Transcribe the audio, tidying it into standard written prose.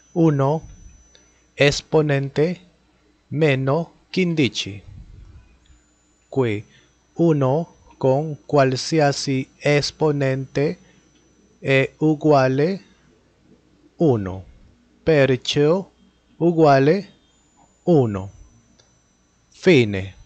1 esponente meno 15. Qui 1 con qualsiasi esponente è uguale 1, perciò uguale 1. Fine.